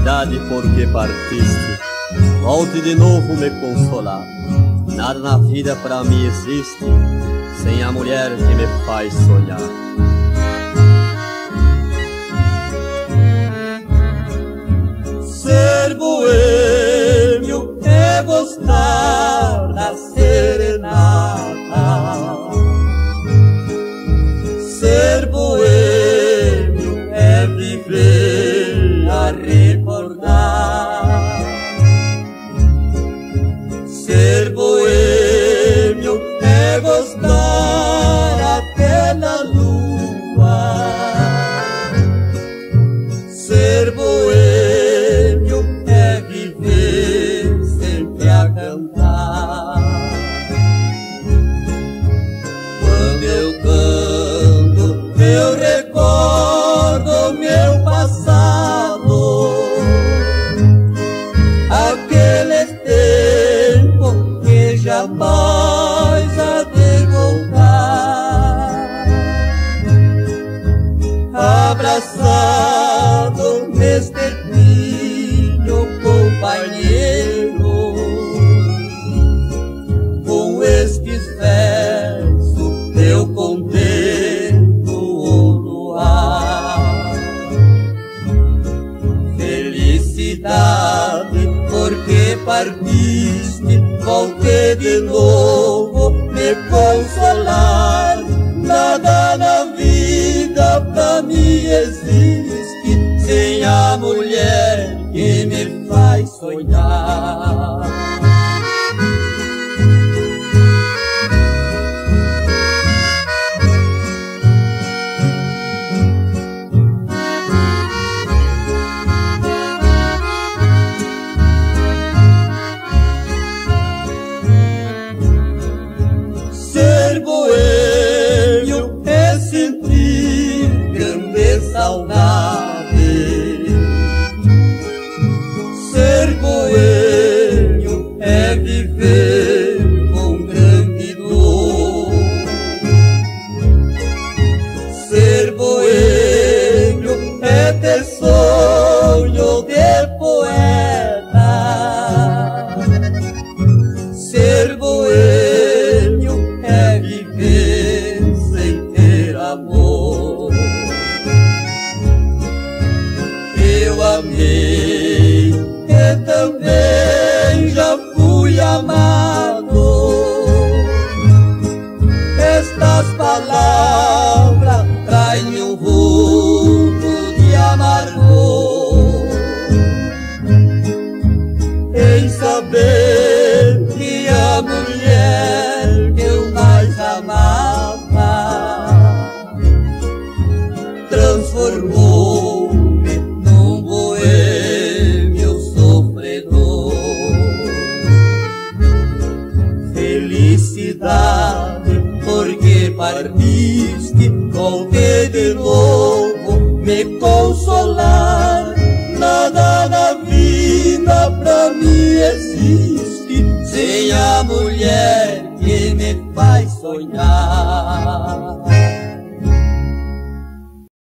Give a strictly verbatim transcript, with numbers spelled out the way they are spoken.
felicidade porque partiste, volte de novo me consolar. Nada na vida pra mim existe sem a mulher que me faz sonhar. Ser boêmio é gostar da serenata. Ser boêmio é viver a recordar. Ser boêmio é gostar até na lua. Ser boêmio é viver sempre a cantar. Quando eu canto, eu recordo meu passado, aquele tempo que jamais há de voltar. Abraçado neste filho companheiro, com estes versos eu contemplo o luar. Felicidade porque partiste, voltei de novo me consolar. Nada na vida pra mim existe sem a mulher que me faz sonhar. Ser boêmio é sentir grande saudade. Ser boêmio é viver com grande dor. Ser boêmio é ter sonho de poeta. Ser boêmio é viver sem ter amor. Eu amei e também já fui amado. Estas palavras traem um vulto de amargor, em saber que a mulher que eu mais amava transformou-me num boêmio sofredor. Felicidade porque partiste, voltei de novo me consolar. Nada na vida pra mim existe sem a mulher que me faz sonhar.